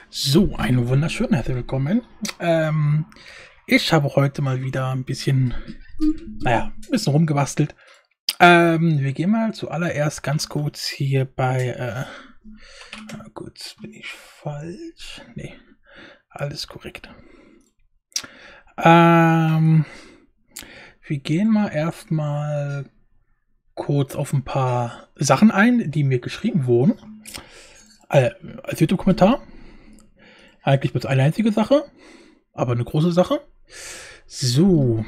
So, einen wunderschönen herzlich willkommen. Ich habe heute mal wieder ein bisschen, ein bisschen rumgebastelt. Wir gehen mal zuallererst ganz kurz hier bei, kurz, bin ich falsch? Nee, alles korrekt. Wir gehen mal erstmal kurz auf ein paar Sachen ein, die mir geschrieben wurden. Als YouTube-Kommentar. Eigentlich bloß eine einzige Sache, aber eine große Sache. So.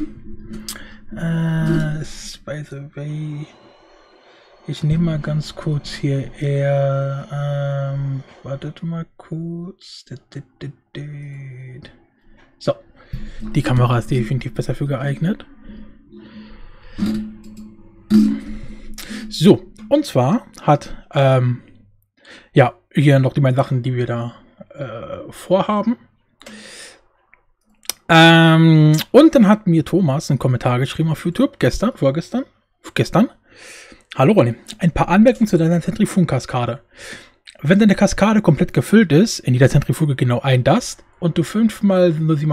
By the way, ich nehme mal ganz kurz hier eher, wartet mal kurz. So. Die Kamera ist definitiv besser für geeignet. So. Und zwar hat, ja, hier noch die beiden Sachen, die wir da vorhaben. Und dann hat mir Thomas einen Kommentar geschrieben auf YouTube, gestern. Hallo Ronny, ein paar Anmerkungen zu deiner Zentrifugenkaskade. Wenn deine Kaskade komplett gefüllt ist, in jeder Zentrifuge genau ein Dust, und du 5-mal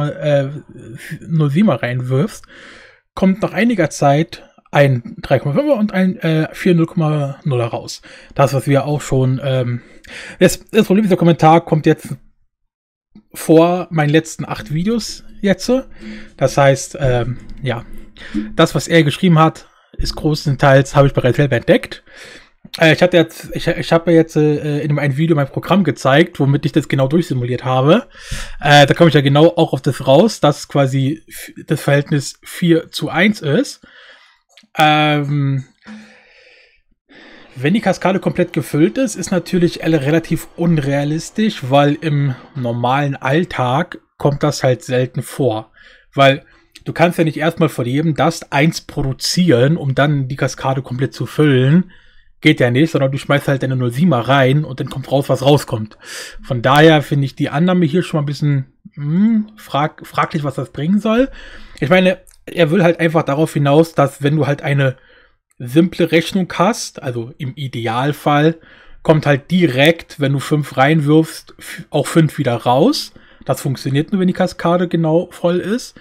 0,7er reinwirfst, kommt nach einiger Zeit ein 3,5er und ein 4,0,0er raus. Das, was wir auch schon... Das Problem, dieser Kommentar kommt jetzt vor meinen letzten 8 Videos jetzt. Das heißt, ja, das, was er geschrieben hat, ist größtenteils, habe ich bereits selber entdeckt. Ich habe jetzt in einem Video mein Programm gezeigt, womit ich das genau durchsimuliert habe. Da komme ich ja genau auch auf das raus, dass quasi das Verhältnis 4:1 ist. Wenn die Kaskade komplett gefüllt ist, ist natürlich relativ unrealistisch, weil im normalen Alltag kommt das halt selten vor. Weil du kannst ja nicht erstmal von jedem Dust 1 produzieren, um dann die Kaskade komplett zu füllen. Geht ja nicht, sondern du schmeißt halt deine 0,7er rein und dann kommt raus, was rauskommt. Von daher finde ich die Annahme hier schon mal ein bisschen fraglich, was das bringen soll. Ich meine, er will halt einfach darauf hinaus, dass wenn du halt eine simple Rechnung hast, also im Idealfall, kommt halt direkt, wenn du 5 reinwirfst, auch 5 wieder raus. Das funktioniert nur, wenn die Kaskade genau voll ist.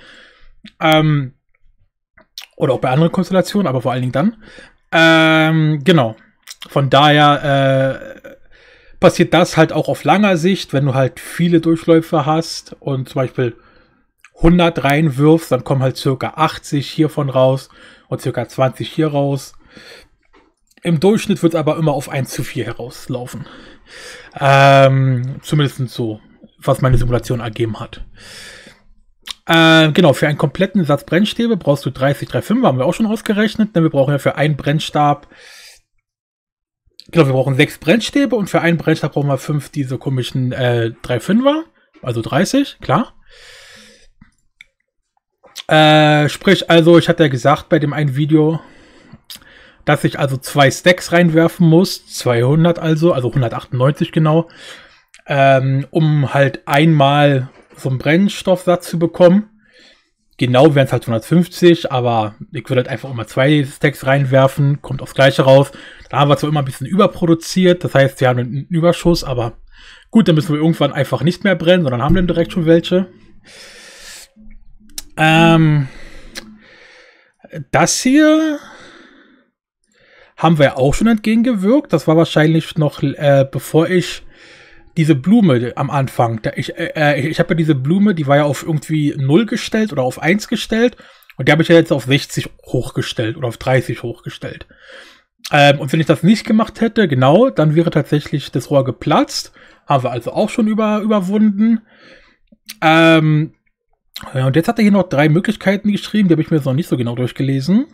Oder auch bei anderen Konstellationen, aber vor allen Dingen dann. Genau. Von daher passiert das halt auch auf langer Sicht, wenn du halt viele Durchläufe hast und zum Beispiel 100 reinwirfst, dann kommen halt circa 80 hiervon raus und circa 20 hier raus. Im Durchschnitt wird es aber immer auf 1:4 herauslaufen. Zumindest so, was meine Simulation ergeben hat. Genau, für einen kompletten Satz Brennstäbe brauchst du 30 3,5er, haben wir auch schon ausgerechnet, denn wir brauchen ja für einen Brennstab, genau, wir brauchen 6 Brennstäbe und für einen Brennstab brauchen wir 5 diese komischen 3,5er, also 30, klar. Sprich, also, ich hatte ja gesagt bei dem einen Video, dass ich also 2 Stacks reinwerfen muss, 200 also 198 genau, um halt einmal so einen Brennstoffsatz zu bekommen. Genau wären es halt 150, aber ich würde halt einfach immer 2 Stacks reinwerfen, kommt aufs Gleiche raus. Da haben wir zwar immer ein bisschen überproduziert, das heißt, wir haben einen Überschuss, aber gut, dann müssen wir irgendwann einfach nicht mehr brennen, sondern haben dann direkt schon welche. Das hier haben wir auch schon entgegengewirkt. Das war wahrscheinlich noch, bevor ich diese Blume am Anfang, ich habe ja diese Blume, die war ja auf irgendwie 0 gestellt oder auf 1 gestellt. Und die habe ich ja jetzt auf 60 hochgestellt oder auf 30 hochgestellt. Und wenn ich das nicht gemacht hätte, genau, dann wäre tatsächlich das Rohr geplatzt. Haben wir also auch schon überwunden. Ja, und jetzt hat er hier noch 3 Möglichkeiten geschrieben, die habe ich mir jetzt noch nicht so genau durchgelesen.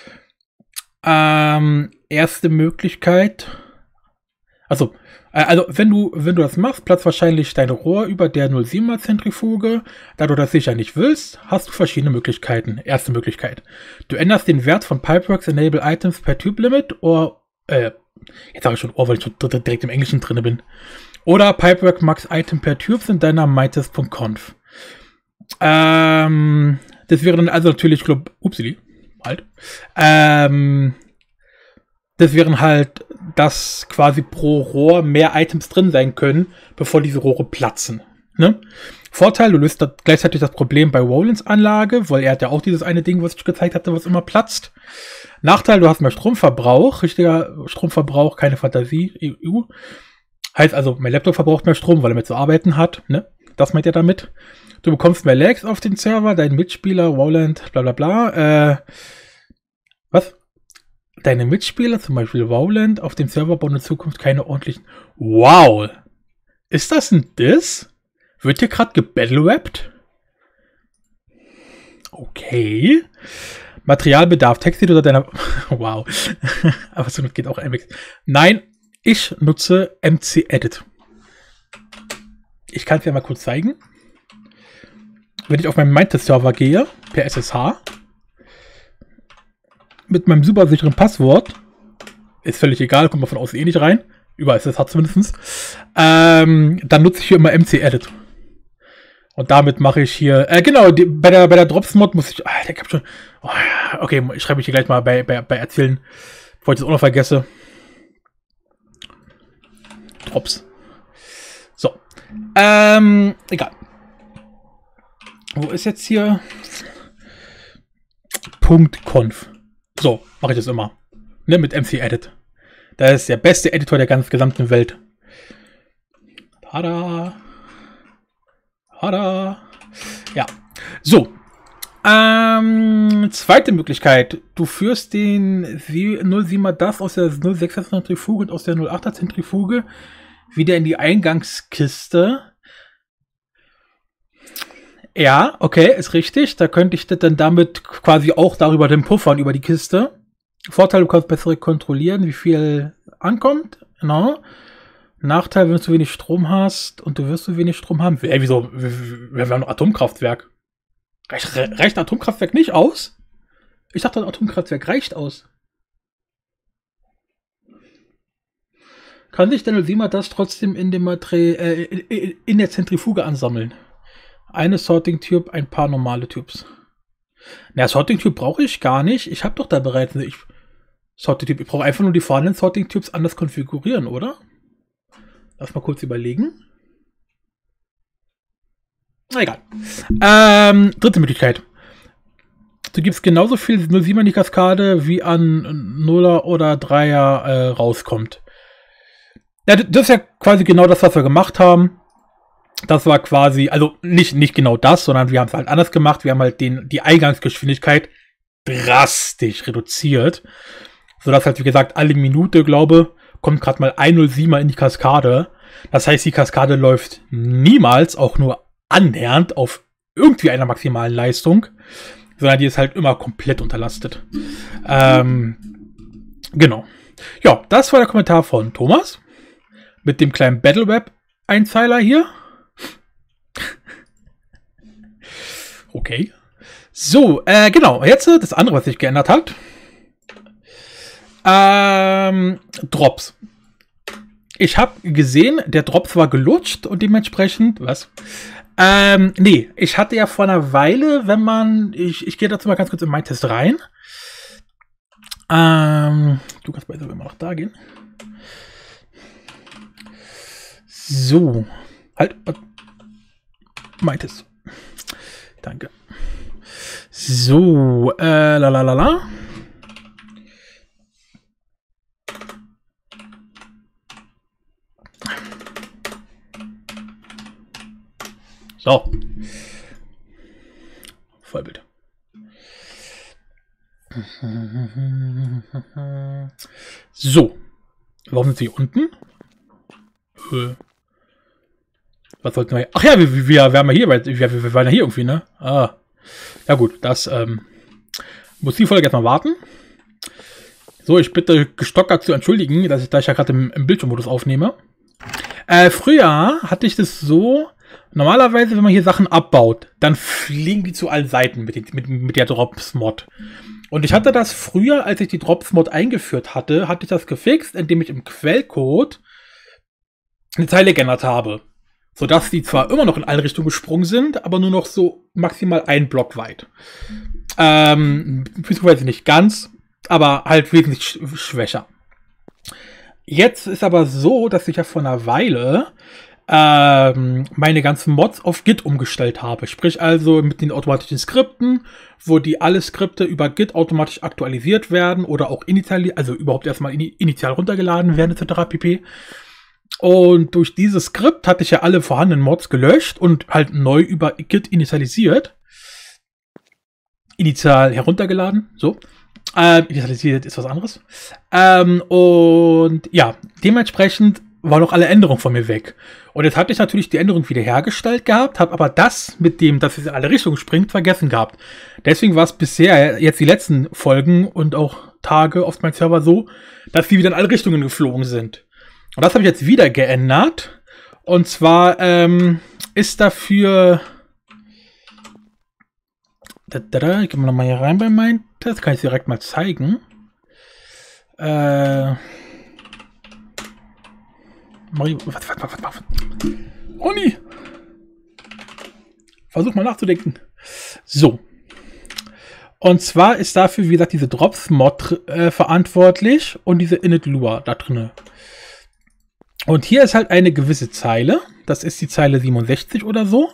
Erste Möglichkeit, also wenn du das machst, platzt wahrscheinlich dein Rohr über der 0,7er Zentrifuge. Da du das sicher nicht willst, hast du verschiedene Möglichkeiten. Erste Möglichkeit, du änderst den Wert von Pipeworks Enable Items per Tube Limit oder, jetzt sage ich schon, weil ich schon direkt im Englischen drin bin. Oder Pipework Max Item per Tubes in deiner Mites.conf. Das wäre dann also natürlich, upsili, halt. das wären halt, dass quasi pro Rohr mehr Items drin sein können, bevor diese Rohre platzen. Ne? Vorteil, du löst gleichzeitig das Problem bei Rolands Anlage, weil er hat ja auch dieses eine Ding, was ich gezeigt hatte, was immer platzt. Nachteil, du hast mehr Stromverbrauch, richtiger Stromverbrauch, keine Fantasie, EU. Heißt also, mein Laptop verbraucht mehr Strom, weil er mit zu arbeiten hat, ne? Das meint er damit. Du bekommst mehr Lags auf den Server, dein Mitspieler, Roland, bla bla bla. Was? Deine Mitspieler, zum Beispiel Roland, auf dem Server bauen in Zukunft keine ordentlichen... Wow! Ist das ein Diss? Wird hier gerade gebattlewappt? Okay. Materialbedarf, Textil oder deiner... Wow. Aber so geht auch MX. Nein, ich nutze MC-Edit. Ich kann es ja mal kurz zeigen. Wenn ich auf meinen Mindtest-Server gehe, per SSH, mit meinem super sicheren Passwort, ist völlig egal, kommt man von außen eh nicht rein, über SSH zumindest, dann nutze ich hier immer MC-Edit. Und damit mache ich hier, genau, bei der Drops-Mod muss ich, ich hab schon, okay, ich schreibe mich hier gleich mal bei Erzählen, bevor ich das auch noch vergesse. Drops. So. Egal. Wo ist jetzt hier? .conf. So, mache ich das immer. Ne, mit MC-Edit. Das ist der beste Editor der gesamten Welt. Tada. Tada. Ja. So. Zweite Möglichkeit. Du führst den 07er DAS aus der 06er Zentrifuge und aus der 08er Zentrifuge wieder in die Eingangskiste. Ja, okay, ist richtig. Da könnte ich das dann damit quasi auch darüber den puffern, über die Kiste. Vorteil, du kannst besser kontrollieren, wie viel ankommt. Genau. Nachteil, wenn du zu wenig Strom hast und du wirst zu wenig Strom haben. Wieso? Wir haben ein Atomkraftwerk. Reicht ein Atomkraftwerk nicht aus? Ich dachte, ein Atomkraftwerk reicht aus. Kann sich denn Sima das trotzdem in dem in der Zentrifuge ansammeln? Eine Sorting Tube, ein paar normale Tubes. Na, Sorting Tube brauche ich gar nicht. Ich habe doch da bereits eine Sorting Tube. Ich brauche einfach nur die vorhandenen Sorting Tubes anders konfigurieren, oder? Lass mal kurz überlegen. Na egal. Dritte Möglichkeit. Du gibst genauso viel 07er in die Kaskade, wie an 0er oder 3er rauskommt. Ja, das ist ja quasi genau das, was wir gemacht haben. Das war quasi, also nicht genau das, sondern wir haben es halt anders gemacht. Wir haben halt die Eingangsgeschwindigkeit drastisch reduziert. Sodass halt, wie gesagt, alle Minute, glaube kommt gerade mal 107er in die Kaskade. Das heißt, die Kaskade läuft niemals auch nur annähernd auf irgendwie einer maximalen Leistung, sondern die ist halt immer komplett unterlastet. Genau. Ja, das war der Kommentar von Thomas mit dem kleinen Battleweb-Einzeiler hier. Okay. So, genau. Jetzt das andere, was sich geändert hat. Drops. Ich habe gesehen, der Drops war gelutscht und dementsprechend, was? Nee, ich hatte ja vor einer Weile, wenn man, ich gehe dazu mal ganz kurz in meinen Test rein. Du kannst bei immer noch da gehen. So. Halt. Mein Test. Danke. So, lalalala. So. Vollbild. So. Warum sind sie unten? Was sollten wir hier? Ach ja, wir haben ja hier, wir waren ja hier irgendwie, ne? Ah. Ja gut, das muss die Folge jetzt mal warten. So, ich bitte Gestocker zu entschuldigen, da ich ja gerade im Bildschirmmodus aufnehme. Früher hatte ich das so, normalerweise, wenn man hier Sachen abbaut, dann fliegen die zu allen Seiten mit der Drops-Mod. Und ich hatte das früher, als ich die Drops-Mod eingeführt hatte, ich das gefixt, indem ich im Quellcode eine Zeile geändert habe. Sodass die zwar immer noch in alle Richtungen gesprungen sind, aber nur noch so maximal ein Block weit. Beziehungsweise nicht ganz, aber halt wesentlich schwächer. Jetzt ist aber so, dass ich ja vor einer Weile meine ganzen Mods auf Git umgestellt habe. Sprich also mit den automatischen Skripten, wo die alle Skripte über Git automatisch aktualisiert werden oder auch initial, also überhaupt erstmal initial runtergeladen werden, etc. pp. Und durch dieses Skript hatte ich ja alle vorhandenen Mods gelöscht und halt neu über Git initialisiert. Initial heruntergeladen, so. Initialisiert ist was anderes. Und ja, dementsprechend waren noch alle Änderungen von mir weg. Und jetzt hatte ich natürlich die Änderung wiederhergestellt gehabt, habe aber das mit dem, dass es in alle Richtungen springt, vergessen gehabt. Deswegen war es bisher jetzt die letzten Folgen und auch Tage auf meinem Server so, dass die wieder in alle Richtungen geflogen sind. Und das habe ich jetzt wieder geändert. Und zwar ist dafür... Ich gehe mal nochmal hier rein bei meinen Test. Kann ich direkt mal zeigen. Was? Ronny! Versuch mal nachzudenken. So. Und zwar ist dafür, wie gesagt, diese Drops-Mod verantwortlich und diese Init-Lua da drin. Und hier ist halt eine gewisse Zeile. Das ist die Zeile 67 oder so.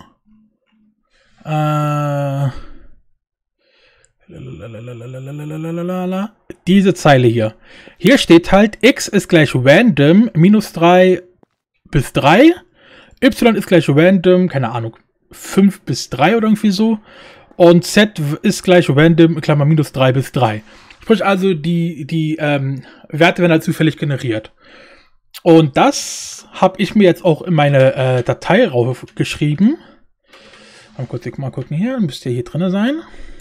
Diese Zeile hier. Hier steht halt, x ist gleich random, minus 3 bis 3. Y ist gleich random, keine Ahnung, 5 bis 3 oder irgendwie so. Und z ist gleich random, Klammer, minus 3 bis 3. Sprich also, die Werte werden halt zufällig generiert. Und das habe ich mir jetzt auch in meine Datei raufgeschrieben. Mal gucken hier, müsste hier drin sein.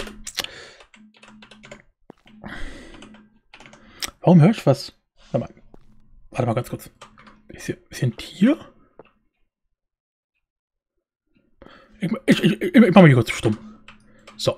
Warum höre ich was? Warte mal ganz kurz. Ist hier ein Tier? Ich mach mal hier kurz stumm. So.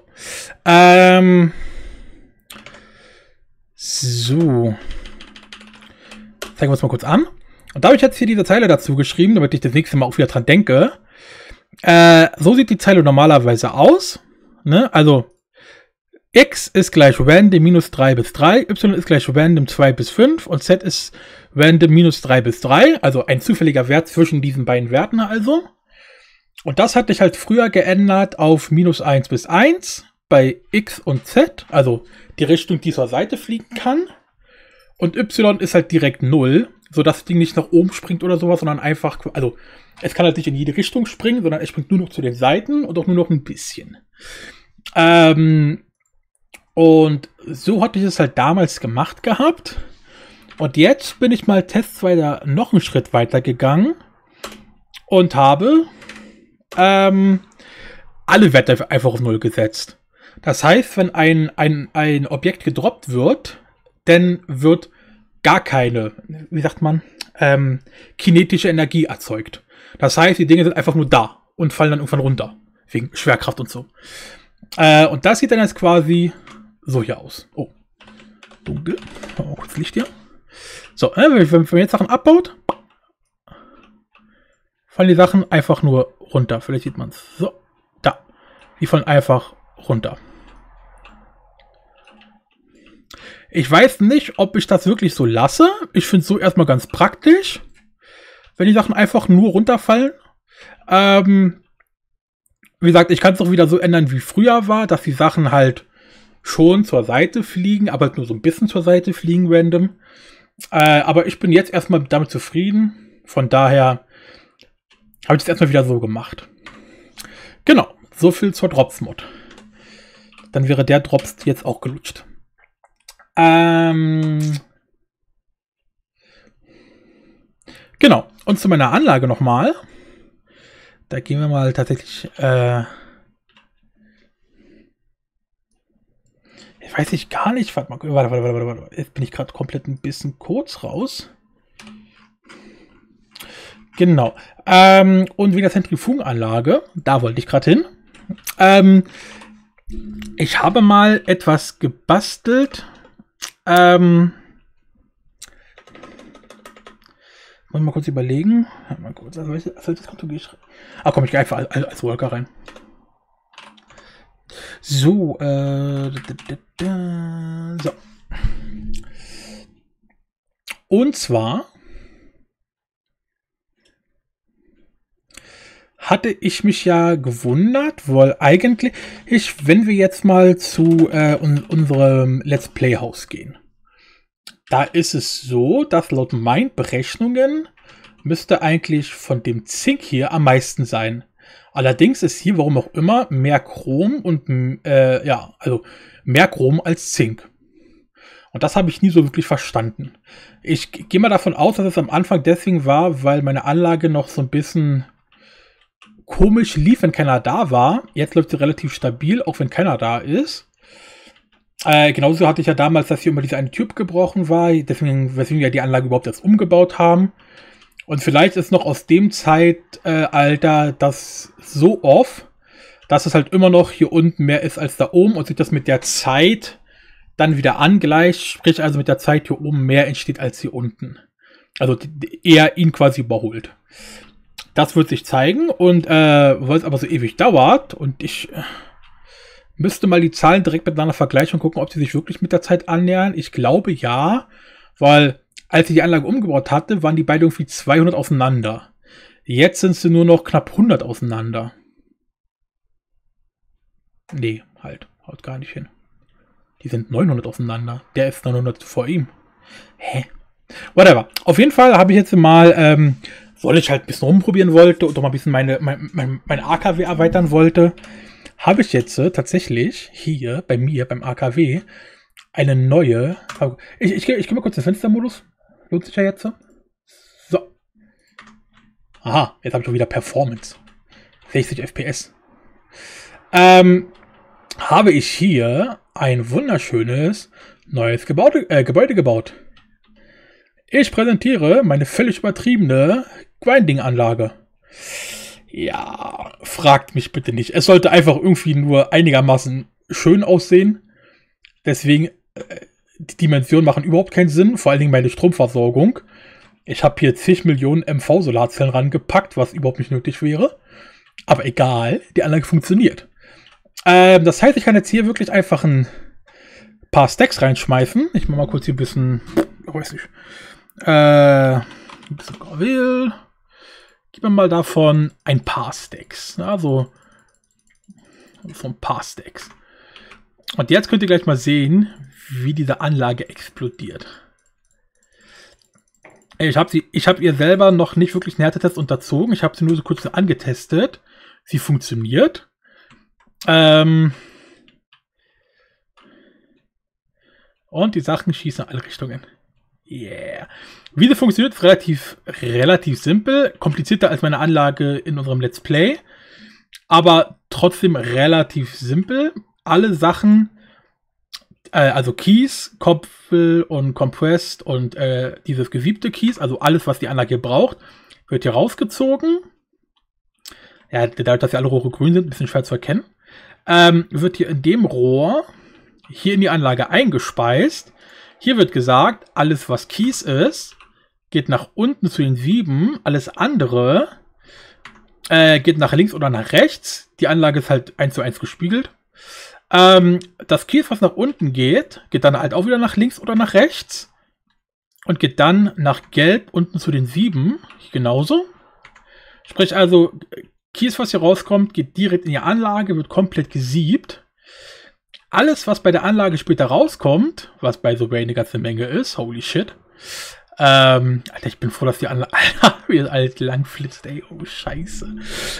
So. Zeigen wir uns mal kurz an. Und da habe ich jetzt hier diese Zeile dazu geschrieben, damit ich das nächste Mal auch wieder dran denke. So sieht die Zeile normalerweise aus. Ne? Also x ist gleich random minus 3 bis 3, y ist gleich random 2 bis 5 und z ist random minus 3 bis 3. Also ein zufälliger Wert zwischen diesen beiden Werten also. Und das hatte ich halt früher geändert auf minus 1 bis 1 bei x und z. Also die Richtung, die zur Seite fliegen kann. Und y ist halt direkt 0, sodass das Ding nicht nach oben springt oder sowas, sondern einfach, also es kann halt nicht in jede Richtung springen, sondern es springt nur noch zu den Seiten und auch nur noch ein bisschen. Und so hatte ich es halt damals gemacht gehabt. Und jetzt bin ich mal testweise noch einen Schritt weiter gegangen und habe alle Werte einfach auf 0 gesetzt. Das heißt, wenn ein Objekt gedroppt wird, dann wird gar keine, wie sagt man, kinetische Energie erzeugt. Das heißt, die Dinge sind einfach nur da und fallen dann irgendwann runter. Wegen Schwerkraft und so. Und das sieht dann jetzt quasi so hier aus. Oh, dunkel. Oh, kurz Licht hier. So, wenn man jetzt Sachen abbaut, fallen die Sachen einfach nur runter. Vielleicht sieht man es. So, da. Die fallen einfach runter. Ich weiß nicht, ob ich das wirklich so lasse. Ich finde es so erstmal ganz praktisch, wenn die Sachen einfach nur runterfallen. Wie gesagt, ich kann es auch wieder so ändern, wie früher war, dass die Sachen halt schon zur Seite fliegen, aber nur so ein bisschen zur Seite fliegen random. Aber ich bin jetzt erstmal damit zufrieden. Von daher habe ich es erstmal wieder so gemacht. Genau, so viel zur Drops-Mod. Dann wäre der Drops jetzt auch gelutscht. Genau, und zu meiner Anlage nochmal. Da gehen wir mal tatsächlich, ich weiß ich gar nicht, warte. Jetzt bin ich gerade komplett ein bisschen kurz raus. Genau. Und wegen der Zentrifugenanlage, da wollte ich gerade hin. Ich habe mal etwas gebastelt. Muss ich mal kurz überlegen. Mal kurz, also das Konto gehe ich. Ah, komm, ich gehe einfach als Worker rein. So, so. Und zwar hatte ich mich ja gewundert, weil eigentlich, wenn wir jetzt mal zu unserem Let's Play Haus gehen, da ist es so, dass laut meinen Berechnungen müsste eigentlich von dem Zink hier am meisten sein. Allerdings ist hier, warum auch immer, mehr Chrom und also mehr Chrom als Zink. Und das habe ich nie so wirklich verstanden. Ich gehe mal davon aus, dass es am Anfang deswegen war, weil meine Anlage noch so ein bisschen komisch lief, wenn keiner da war. Jetzt läuft sie relativ stabil, auch wenn keiner da ist. Genauso hatte ich ja damals, dass hier immer diese eine Tür gebrochen war, weswegen wir ja die Anlage überhaupt erst umgebaut haben. Und vielleicht ist noch aus dem Zeitalter das so off, dass es halt immer noch hier unten mehr ist als da oben und sich das mit der Zeit dann wieder angleicht, sprich also mit der Zeit hier oben mehr entsteht als hier unten. Also eher ihn quasi überholt. Das wird sich zeigen und weil es aber so ewig dauert und ich müsste mal die Zahlen direkt miteinander vergleichen und gucken, ob sie sich wirklich mit der Zeit annähern. Ich glaube ja, weil als ich die Anlage umgebaut hatte, waren die beide irgendwie 200 auseinander. Jetzt sind sie nur noch knapp 100 auseinander. Nee, haut gar nicht hin. Die sind 900 auseinander. Der ist 900 vor ihm. Hä? Whatever. Auf jeden Fall habe ich jetzt mal, weil ich halt ein bisschen rumprobieren wollte und doch mal ein bisschen mein AKW erweitern wollte, habe ich jetzt tatsächlich hier bei mir, beim AKW, eine neue... Ich gehe mal kurz in den Fenstermodus. Lohnt sich ja jetzt. So. Aha, jetzt habe ich auch wieder Performance. 60 FPS. Habe ich hier ein wunderschönes neues Gebäude gebaut. Ich präsentiere meine völlig übertriebene Grinding-Anlage. Ja, fragt mich bitte nicht. Es sollte einfach irgendwie nur einigermaßen schön aussehen. Deswegen, die Dimensionen machen überhaupt keinen Sinn. Vor allen Dingen meine Stromversorgung. Ich habe hier zig Millionen MV-Solarzellen rangepackt, was überhaupt nicht nötig wäre. Aber egal, die Anlage funktioniert. Das heißt, ich kann jetzt hier wirklich einfach ein paar Stacks reinschmeißen. Ich mache mal kurz hier ein bisschen, ich weiß nicht, ein bisschen Gravel. Gib mir mal davon ein paar Stacks. Also so ein paar Stacks. Und jetzt könnt ihr gleich mal sehen, wie diese Anlage explodiert. Ich habe ihr selber noch nicht wirklich einen Härtetest unterzogen. Ich habe sie nur so kurz angetestet. Sie funktioniert. Und die Sachen schießen in alle Richtungen. Yeah. Wie sie funktioniert, ist relativ simpel. Komplizierter als meine Anlage in unserem Let's Play. Aber trotzdem relativ simpel. Alle Sachen, also Keys, Kopfel und Compressed und dieses gesiebte Keys, also alles, was die Anlage braucht, wird hier rausgezogen. Ja, dadurch, dass ja alle Rohre grün sind, ein bisschen schwer zu erkennen. Wird hier in dem Rohr hier in die Anlage eingespeist. Hier wird gesagt, alles was Keys ist, geht nach unten zu den Sieben. Alles andere geht nach links oder nach rechts. Die Anlage ist halt 1:1 gespiegelt. Das Keys, was nach unten geht, geht dann halt auch wieder nach links oder nach rechts. Und geht dann nach gelb unten zu den Sieben. Genauso. Sprich also, Keys, was hier rauskommt, geht direkt in die Anlage, wird komplett gesiebt. Alles, was bei der Anlage später rauskommt, was bei so eine ganze Menge ist, holy shit. Alter, ich bin froh, dass die Anlage wie alt lang flitzt, ey, oh scheiße.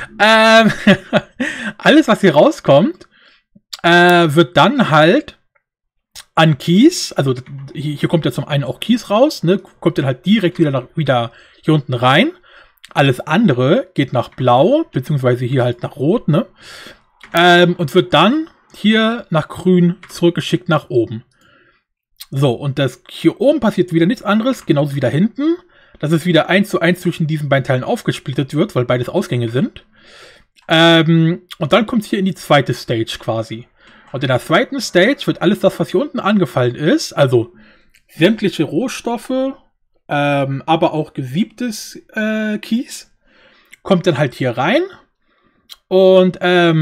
Alles, was hier rauskommt, wird dann halt an Keys, also hier kommt ja zum einen auch Keys raus, ne, kommt dann halt direkt wieder hier unten rein. Alles andere geht nach Blau, beziehungsweise hier halt nach Rot, ne? Und wird dann hier nach Grün zurückgeschickt nach oben. So, und das hier oben passiert wieder nichts anderes, genauso wie da hinten. Dass es wieder 1:1 zwischen diesen beiden Teilen aufgesplittet wird, weil beides Ausgänge sind. Und dann kommt es hier in die zweite Stage quasi. Und in der zweiten Stage wird alles das, was hier unten angefallen ist, also sämtliche Rohstoffe, aber auch gesiebtes Kies, kommt dann halt hier rein. Und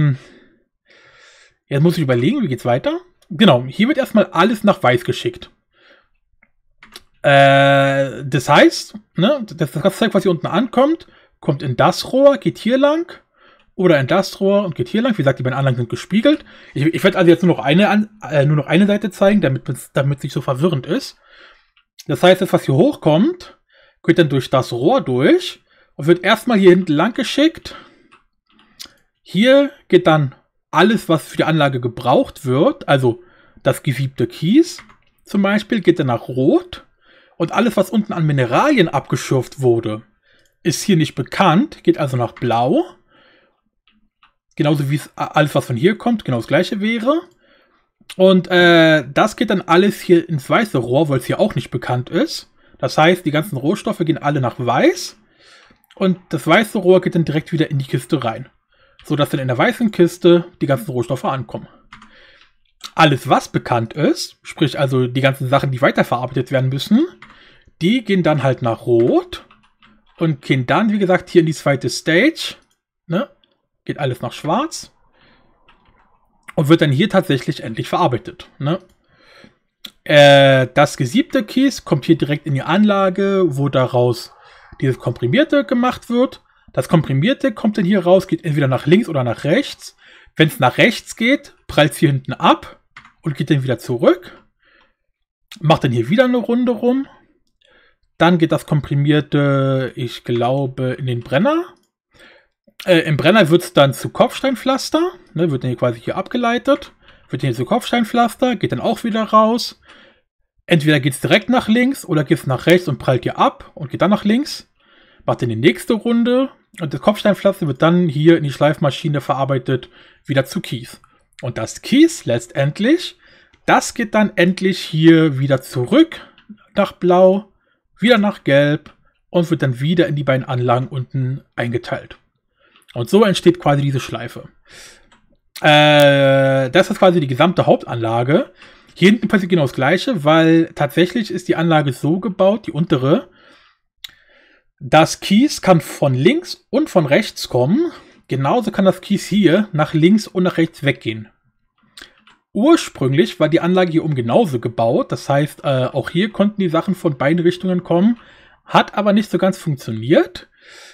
jetzt muss ich überlegen, wie geht's weiter? Genau, hier wird erstmal alles nach Weiß geschickt. Das heißt, ne, das ganze Zeug, was hier unten ankommt, kommt in das Rohr, geht hier lang oder in das Rohr und geht hier lang. Wie gesagt, die beiden Anlagen sind gespiegelt. Ich werde also jetzt nur noch eine Seite zeigen, damit es nicht so verwirrend ist. Das heißt, das, was hier hochkommt, geht dann durch das Rohr durch und wird erstmal hier hinten lang geschickt. Hier geht dann alles, was für die Anlage gebraucht wird, also das gesiebte Kies zum Beispiel, geht dann nach Rot. Und alles, was unten an Mineralien abgeschürft wurde, ist hier nicht bekannt, geht also nach Blau. Genauso wie es alles, was von hier kommt, genau das gleiche wäre. Und das geht dann alles hier ins weiße Rohr, weil es hier auch nicht bekannt ist. Das heißt, die ganzen Rohstoffe gehen alle nach Weiß. Und das weiße Rohr geht dann direkt wieder in die Kiste rein. Sodass dann in der weißen Kiste die ganzen Rohstoffe ankommen. Alles, was bekannt ist, sprich also die ganzen Sachen, die weiterverarbeitet werden müssen, die gehen dann halt nach Rot und gehen dann, wie gesagt, hier in die zweite Stage. Ne? Geht alles nach Schwarz. Und wird dann hier tatsächlich endlich verarbeitet. Ne? Das gesiebte Kies kommt hier direkt in die Anlage, wo daraus dieses Komprimierte gemacht wird. Das Komprimierte kommt dann hier raus, geht entweder nach links oder nach rechts. Wenn es nach rechts geht, prallt es hier hinten ab und geht dann wieder zurück. Macht dann hier wieder eine Runde rum. Dann geht das Komprimierte, ich glaube, in den Brenner. Im Brenner wird es dann zu Kopfsteinpflaster. Ne, wird dann hier quasi hier abgeleitet. Wird dann hier zu Kopfsteinpflaster, geht dann auch wieder raus. Entweder geht es direkt nach links oder geht es nach rechts und prallt hier ab und geht dann nach links. Macht dann die nächste Runde. Und das Kopfsteinpflaster wird dann hier in die Schleifmaschine verarbeitet, wieder zu Kies. Und das Kies letztendlich, das geht dann endlich hier wieder zurück nach Blau, wieder nach Gelb und wird dann wieder in die beiden Anlagen unten eingeteilt. Und so entsteht quasi diese Schleife. Das ist quasi die gesamte Hauptanlage. Hier hinten passiert genau das Gleiche, weil tatsächlich ist die Anlage so gebaut, die untere, das Kies kann von links und von rechts kommen. Genauso kann das Kies hier nach links und nach rechts weggehen. Ursprünglich war die Anlage hier oben genauso gebaut. Das heißt, auch hier konnten die Sachen von beiden Richtungen kommen. Hat aber nicht so ganz funktioniert.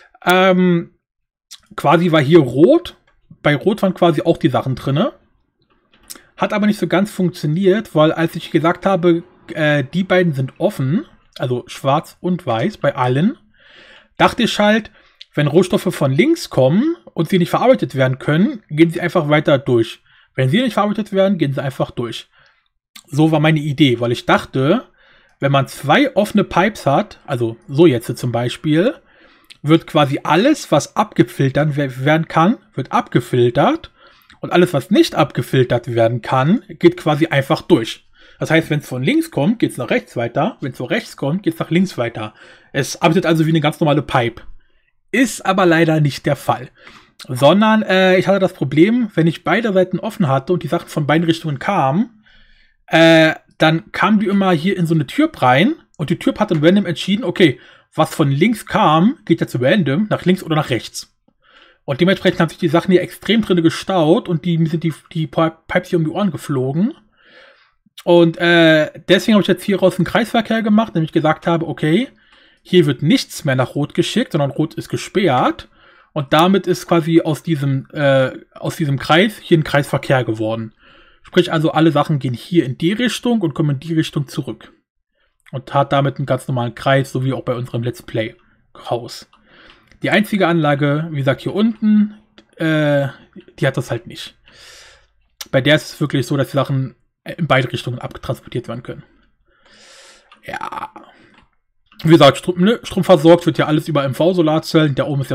Quasi war hier Rot. Bei Rot waren quasi auch die Sachen drin. Hat aber nicht so ganz funktioniert, weil als ich gesagt habe, die beiden sind offen, also schwarz und weiß bei allen, dachte ich halt, wenn Rohstoffe von links kommen und sie nicht verarbeitet werden können, gehen sie einfach weiter durch. Wenn sie nicht verarbeitet werden, gehen sie einfach durch. So war meine Idee, weil ich dachte, wenn man zwei offene Pipes hat, also so jetzt zum Beispiel, wird quasi alles, was abgefiltert werden kann, wird abgefiltert und alles, was nicht abgefiltert werden kann, geht quasi einfach durch. Das heißt, wenn es von links kommt, geht es nach rechts weiter. Wenn es von rechts kommt, geht es nach links weiter. Es arbeitet also wie eine ganz normale Pipe. Ist aber leider nicht der Fall. Sondern ich hatte das Problem, wenn ich beide Seiten offen hatte und die Sachen von beiden Richtungen kamen, dann kamen die immer hier in so eine Tür rein und die Tür hat dann random entschieden, okay, was von links kam, geht jetzt random nach links oder nach rechts. Und dementsprechend haben sich die Sachen hier extrem drin gestaut und mir sind die Pipes hier um die Ohren geflogen. Und deswegen habe ich jetzt hier raus einen Kreisverkehr gemacht, nämlich gesagt habe, okay, hier wird nichts mehr nach Rot geschickt, sondern Rot ist gesperrt. Und damit ist quasi aus diesem Kreis hier ein Kreisverkehr geworden. Sprich also, alle Sachen gehen hier in die Richtung und kommen in die Richtung zurück. Und hat damit einen ganz normalen Kreis, so wie auch bei unserem Let's Play raus. Die einzige Anlage, wie gesagt, hier unten, die hat das halt nicht. Bei der ist es wirklich so, dass die Sachen in beide Richtungen abtransportiert werden können. Ja. Wie gesagt, Strom versorgt wird ja alles über MV-Solarzellen. Da oben ist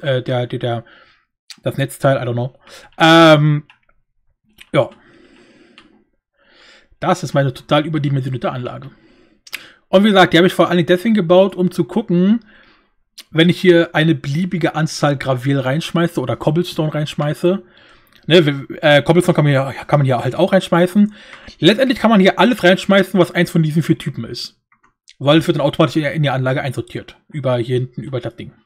das Netzteil, I don't know. Ja. Das ist meine total überdimensionierte Anlage. Und wie gesagt, die habe ich vor allem deswegen gebaut, um zu gucken, wenn ich hier eine beliebige Anzahl Gravel reinschmeiße oder Cobblestone reinschmeiße. Ne, Cobblestone kann man hier halt auch reinschmeißen. Letztendlich kann man hier alles reinschmeißen, was eins von diesen 4 Typen ist. Weil es wird dann automatisch in die Anlage einsortiert. Hier hinten, über das Ding.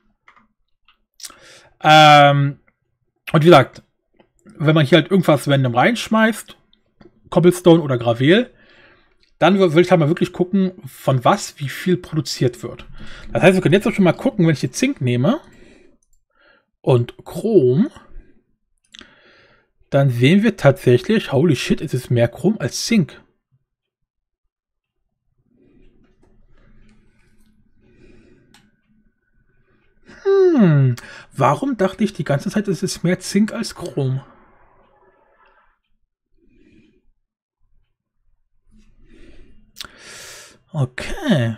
Und wie gesagt, wenn man hier halt irgendwas random reinschmeißt, Cobblestone oder Gravel, dann will ich halt mal wirklich gucken, von was wie viel produziert wird. Das heißt, wir können jetzt auch schon mal gucken, wenn ich jetzt Zink nehme und Chrom, dann sehen wir tatsächlich, holy shit, es ist mehr Chrom als Zink. Warum dachte ich die ganze Zeit, es ist mehr Zink als Chrom? Okay.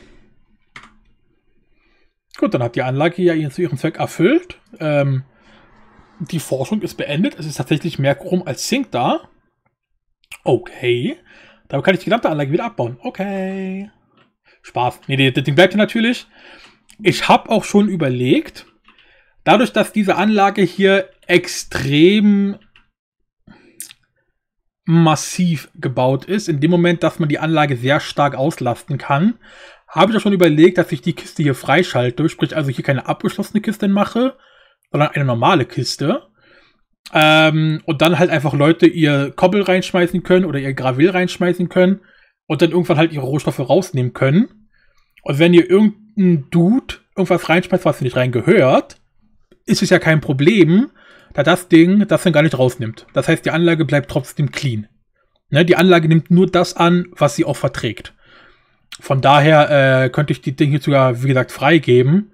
Gut, dann hat die Anlage ja zu ihrem Zweck erfüllt. Die Forschung ist beendet. Es ist tatsächlich mehr Chrom als Zink da. Okay. Damit kann ich die gesamte Anlage wieder abbauen. Okay. Spaß. Nee, das Ding bleibt hier natürlich. Ich habe auch schon überlegt, dadurch, dass diese Anlage hier extrem massiv gebaut ist, in dem Moment, dass man die Anlage sehr stark auslasten kann, habe ich auch schon überlegt, dass ich die Kiste hier freischalte, sprich also hier keine abgeschlossene Kiste mache, sondern eine normale Kiste. Und dann halt einfach Leute ihr Kobbel reinschmeißen können oder ihr Gravel reinschmeißen können und dann irgendwann halt ihre Rohstoffe rausnehmen können. Und wenn ihr irgendein Dude irgendwas reinschmeißt, was nicht rein gehört, ist es ja kein Problem, da das Ding das dann gar nicht rausnimmt. Das heißt, die Anlage bleibt trotzdem clean. Ne, die Anlage nimmt nur das an, was sie auch verträgt. Von daher könnte ich die Dinge hier sogar, wie gesagt, freigeben.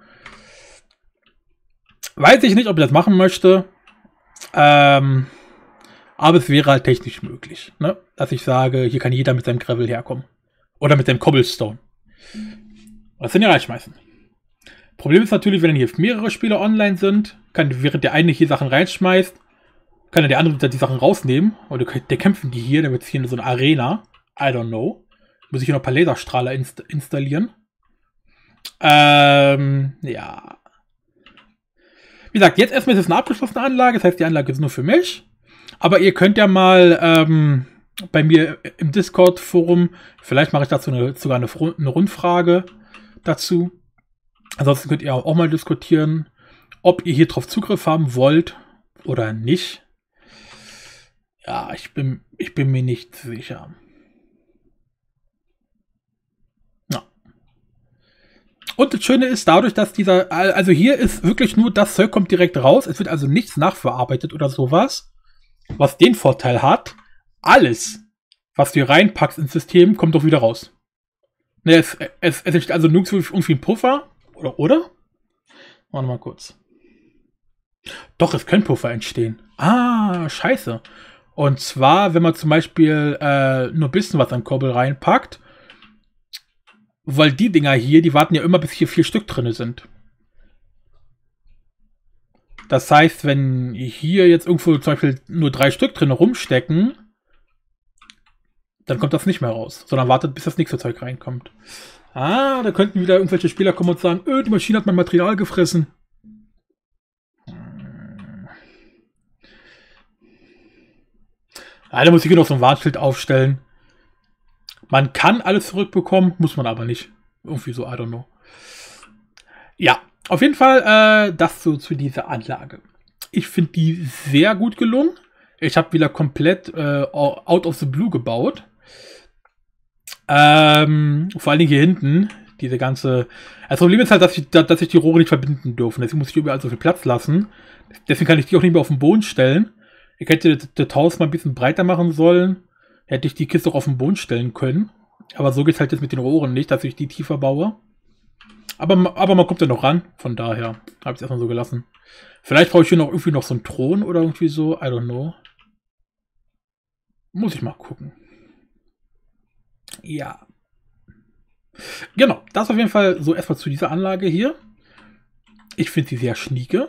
Weiß ich nicht, ob ich das machen möchte. Aber es wäre halt technisch möglich. Ne? Dass ich sage, hier kann jeder mit seinem Gravel herkommen. Oder mit dem Cobblestone. Das sind ja reinschmeißen. Problem ist natürlich, wenn hier mehrere Spieler online sind, kann, während der eine hier Sachen reinschmeißt, kann ja der andere die Sachen rausnehmen. Oder der kämpfen die hier, dann wird es hier so eine Arena. I don't know. Muss ich hier noch ein paar Laserstrahler installieren. Ja. Wie gesagt, jetzt erstmal ist es eine abgeschlossene Anlage, das heißt, die Anlage ist nur für mich. Aber ihr könnt ja mal bei mir im Discord-Forum, vielleicht mache ich dazu sogar eine Rundfrage dazu. Ansonsten könnt ihr auch mal diskutieren, ob ihr hier drauf Zugriff haben wollt oder nicht. Ja, ich bin mir nicht sicher. Ja. Und das Schöne ist dadurch, dass also hier ist wirklich nur das Zeug kommt direkt raus. Es wird also nichts nachverarbeitet oder sowas. Was den Vorteil hat, alles, was du hier reinpackst ins System, kommt doch wieder raus. Ne, es ist also nirgendwo irgendwie ein Puffer. Oder? Warte mal kurz. Doch, es können Puffer entstehen. Ah, scheiße. Und zwar, wenn man zum Beispiel nur ein bisschen was an Kobbel reinpackt, weil die Dinger hier, die warten ja immer, bis hier 4 Stück drin sind. Das heißt, wenn hier jetzt irgendwo zum Beispiel nur 3 Stück drin rumstecken, dann kommt das nicht mehr raus, sondern wartet, bis das nächste Zeug reinkommt. Ah, da könnten wieder irgendwelche Spieler kommen und sagen, die Maschine hat mein Material gefressen. Da muss ich hier noch so ein Warnschild aufstellen. Man kann alles zurückbekommen, muss man aber nicht. Irgendwie so, I don't know. Ja, auf jeden Fall das so zu dieser Anlage. Ich finde die sehr gut gelungen. Ich habe wieder komplett out of the blue gebaut. Vor allen Dingen hier hinten, diese ganze... Das Problem ist halt, dass ich die Rohre nicht verbinden dürfen. Deswegen muss ich überall so viel Platz lassen. Deswegen kann ich die auch nicht mehr auf den Boden stellen. Ich hätte das Haus mal ein bisschen breiter machen sollen. Hätte ich die Kiste auch auf den Boden stellen können. Aber so geht es halt jetzt mit den Rohren nicht, dass ich die tiefer baue. Aber man kommt ja noch ran. Von daher habe ich es erstmal so gelassen. Vielleicht brauche ich hier noch irgendwie noch so einen Thron oder irgendwie so. I don't know. Muss ich mal gucken. Ja. Genau, das auf jeden Fall so erstmal zu dieser Anlage hier. Ich finde sie sehr schnieke.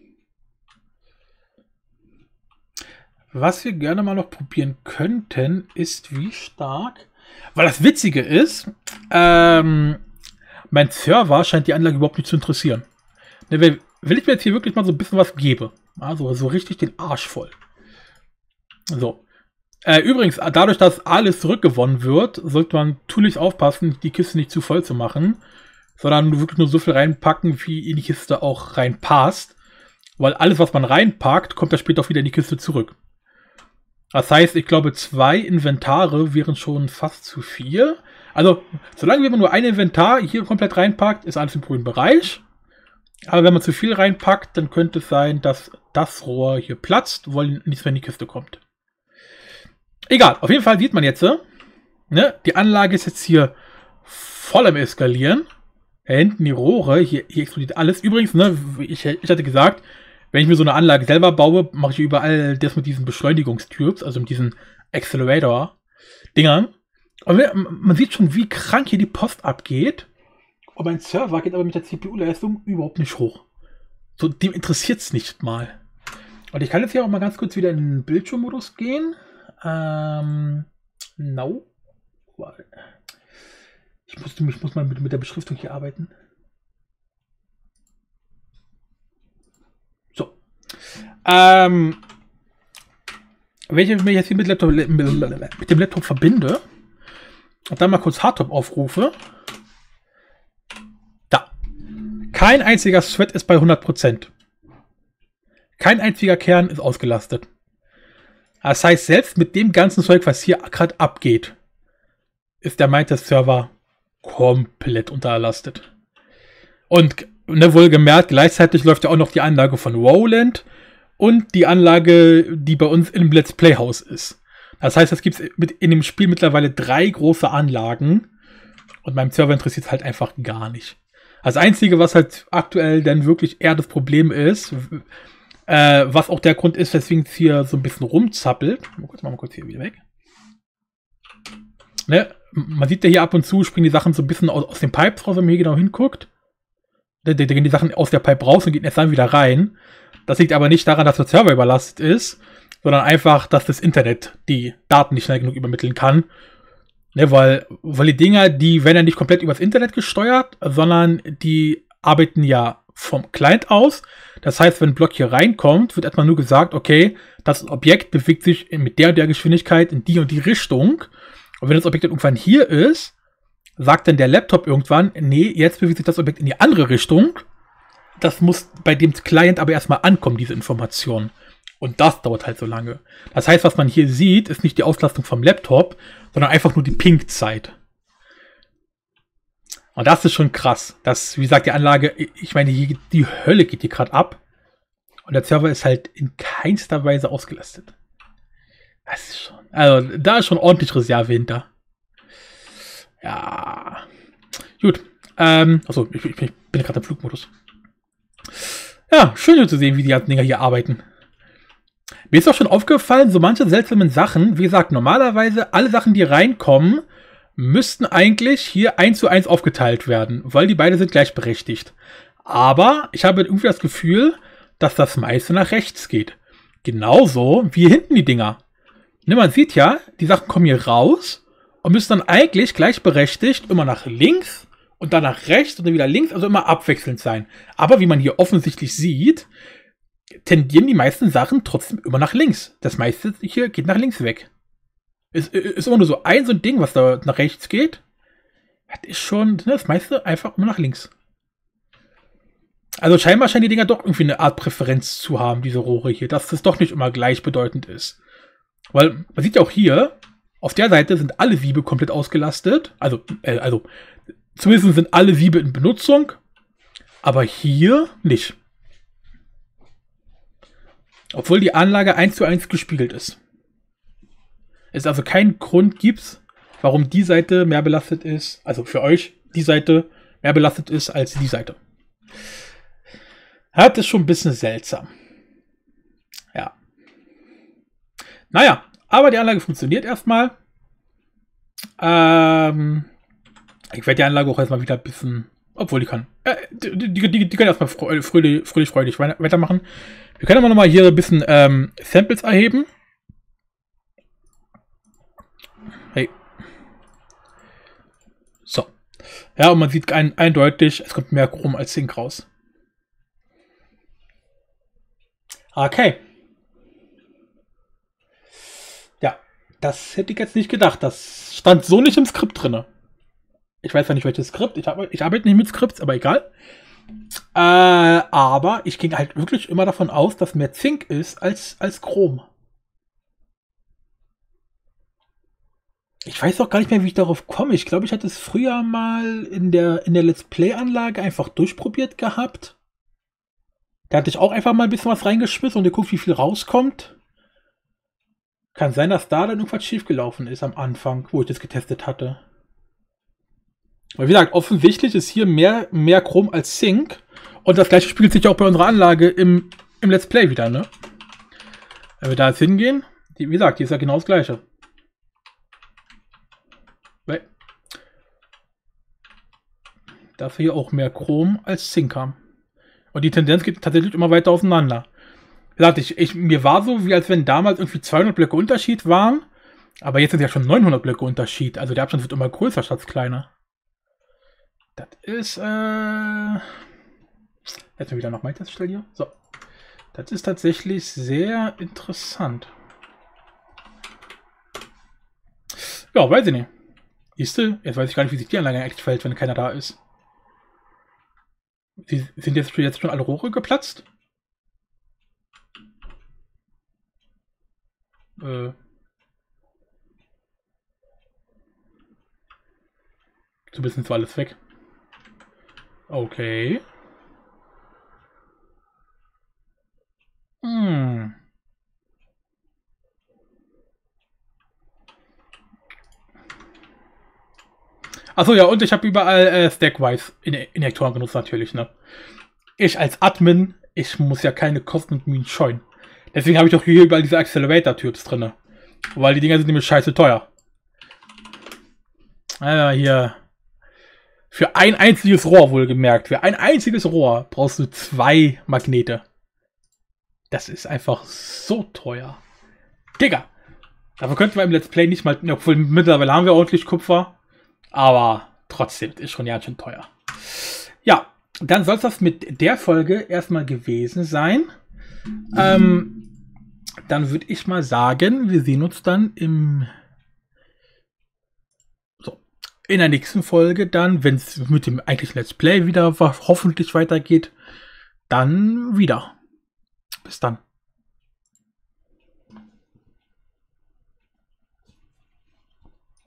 Was wir gerne mal noch probieren könnten, ist wie stark... Weil das Witzige ist, mein Server scheint die Anlage überhaupt nicht zu interessieren. Wenn ich mir jetzt hier wirklich mal so ein bisschen was gebe, also so richtig den Arsch voll. So. Übrigens, dadurch, dass alles zurückgewonnen wird, sollte man tunlichst aufpassen, die Kiste nicht zu voll zu machen, sondern wirklich nur so viel reinpacken, wie in die Kiste auch reinpasst. Weil alles, was man reinpackt, kommt ja später auch wieder in die Kiste zurück. Das heißt, ich glaube, 2 Inventare wären schon fast zu viel. Also, solange man nur ein Inventar hier komplett reinpackt, ist alles im grünen Bereich. Aber wenn man zu viel reinpackt, dann könnte es sein, dass das Rohr hier platzt, weil nichts mehr in die Kiste kommt. Egal, auf jeden Fall sieht man jetzt, ne, die Anlage ist jetzt hier voll am Eskalieren. Da hinten die Rohre, hier explodiert alles. Übrigens, ne, ich hatte gesagt, wenn ich mir so eine Anlage selber baue, mache ich überall das mit diesen Beschleunigungstubes, also mit diesen Accelerator-Dingern. Und man sieht schon, wie krank hier die Post abgeht. Und mein Server geht aber mit der CPU-Leistung überhaupt nicht hoch. So, dem interessiert es nicht mal. Und ich kann jetzt hier auch mal ganz kurz wieder in den Bildschirmmodus gehen. No. Ich muss mal mit der Beschriftung hier arbeiten. So. Wenn ich mich jetzt hier mit dem Laptop verbinde und dann mal kurz Hardtop aufrufe. Da. Kein einziger Thread ist bei 100%. Kein einziger Kern ist ausgelastet. Das heißt, selbst mit dem ganzen Zeug, was hier gerade abgeht, ist der Minetest-Server komplett unterlastet. Und ne, wohlgemerkt, gleichzeitig läuft ja auch noch die Anlage von Roland und die Anlage, die bei uns im Let's Play Haus ist. Das heißt, es gibt in dem Spiel mittlerweile 3 große Anlagen und meinem Server interessiert es halt einfach gar nicht. Das Einzige, was halt aktuell dann wirklich eher das Problem ist, was auch der Grund ist, weswegen es hier so ein bisschen rumzappelt. Machen wir kurz hier wieder weg. Ne? Man sieht ja hier ab und zu, springen die Sachen so ein bisschen aus den Pipes raus, wenn man hier genau hinguckt. Da gehen die Sachen aus der Pipe raus und gehen erst dann wieder rein. Das liegt aber nicht daran, dass der Server überlastet ist, sondern einfach, dass das Internet die Daten nicht schnell genug übermitteln kann. Ne, weil die Dinger, die werden ja nicht komplett übers Internet gesteuert, sondern die arbeiten ja vom Client aus. Das heißt, wenn ein Block hier reinkommt, wird erstmal nur gesagt, okay, das Objekt bewegt sich mit der und der Geschwindigkeit in die und die Richtung. Und wenn das Objekt dann irgendwann hier ist, sagt dann der Laptop irgendwann, nee, jetzt bewegt sich das Objekt in die andere Richtung. Das muss bei dem Client aber erstmal ankommen, diese Information. Und das dauert halt so lange. Das heißt, was man hier sieht, ist nicht die Auslastung vom Laptop, sondern einfach nur die Ping-Zeit. Und das ist schon krass. Das, wie gesagt, die Anlage, ich meine, hier, die Hölle geht hier gerade ab. Und der Server ist halt in keinster Weise ausgelastet. Das ist schon, also da ist schon ordentlich Reserve hinter. Ja. Gut. Achso, ich bin gerade im Flugmodus. Ja, schön hier zu sehen, wie die ganzen Dinger hier arbeiten. Mir ist auch schon aufgefallen, so manche seltsamen Sachen, wie gesagt, normalerweise alle Sachen, die reinkommen, müssten eigentlich hier 1:1 aufgeteilt werden, weil die beide sind gleichberechtigt. Aber ich habe irgendwie das Gefühl, dass das meiste nach rechts geht. Genauso wie hinten die Dinger. Ne, man sieht ja, die Sachen kommen hier raus und müssen dann eigentlich gleichberechtigt immer nach links und dann nach rechts und dann wieder links, also immer abwechselnd sein. Aber wie man hier offensichtlich sieht, tendieren die meisten Sachen trotzdem immer nach links. Das meiste hier geht nach links weg. Ist immer nur so ein Ding, was da nach rechts geht. Das ist schon, das meiste einfach immer nach links. Also scheinbar scheinen die Dinger doch irgendwie eine Art Präferenz zu haben, diese Rohre hier, dass das doch nicht immer gleichbedeutend ist. Weil man sieht ja auch hier, auf der Seite sind alle Siebe komplett ausgelastet. Also zumindest sind alle Siebe in Benutzung. Aber hier nicht. Obwohl die Anlage 1:1 gespiegelt ist. Es also keinen Grund gibt, warum die Seite mehr belastet ist, also für euch die Seite mehr belastet ist als die Seite. Das ist schon ein bisschen seltsam. Ja. Naja, aber die Anlage funktioniert erstmal. Ich werde die Anlage auch erstmal wieder ein bisschen, obwohl die kann. Die können erstmal fröhlich weitermachen. Wir können aber nochmal hier ein bisschen Samples erheben. Hey. So. Ja, und man sieht eindeutig, es kommt mehr Chrom als Zink raus. Okay. Ja, das hätte ich jetzt nicht gedacht. Das stand so nicht im Skript drin. Ich weiß ja nicht, welches Skript. Ich arbeite nicht mit Skripts, aber egal. Aber ich ging halt wirklich immer davon aus, dass mehr Zink ist als Chrom. Ich weiß auch gar nicht mehr, wie ich darauf komme. Ich glaube, ich hatte es früher mal in der Let's Play-Anlage einfach durchprobiert gehabt. Da hatte ich auch einfach mal ein bisschen was reingeschmissen und geguckt, wie viel rauskommt. Kann sein, dass da dann irgendwas schiefgelaufen ist am Anfang, wo ich das getestet hatte. Aber wie gesagt, offensichtlich ist hier mehr Chrom als Sync. Und das gleiche spiegelt sich auch bei unserer Anlage im Let's Play wieder, ne? Wenn wir da jetzt hingehen, wie gesagt, hier ist ja genau das gleiche. Dafür hier auch mehr Chrom als Sync haben. Und die Tendenz geht tatsächlich immer weiter auseinander. Wie gesagt, mir war so, wie als wenn damals irgendwie 200 Blöcke Unterschied waren. Aber jetzt sind ja schon 900 Blöcke Unterschied. Also der Abstand wird immer größer statt kleiner. Das ist, jetzt mal wieder noch mein Teststelle hier. So. Das ist tatsächlich sehr interessant. Ja, weiß ich nicht. Siehst du? Jetzt weiß ich gar nicht, wie sich die Anlage eigentlich verhält, wenn keiner da ist. Sind jetzt schon alle Rohre geplatzt? Zumindest ist alles weg. Okay. Achso, ja, und ich habe überall Stackwise-Injektoren genutzt natürlich, ne? Ich als Admin, ich muss ja keine Kosten und Mühen scheuen. Deswegen habe ich auch hier überall diese Accelerator-Tubes drin. Weil die Dinger sind nämlich scheiße teuer. Hier. Für ein einziges Rohr wohlgemerkt. Für ein einziges Rohr brauchst du 2 Magnete. Das ist einfach so teuer. Digga! Dafür könnten wir im Let's Play nicht mal... Obwohl, mittlerweile haben wir ordentlich Kupfer. Aber trotzdem, ist schon ganz schön teuer. Ja, dann soll es das mit der Folge erstmal gewesen sein. Dann würde ich mal sagen, wir sehen uns dann in der nächsten Folge dann, wenn es mit dem eigentlichen Let's Play wieder hoffentlich weitergeht, dann wieder. Bis dann.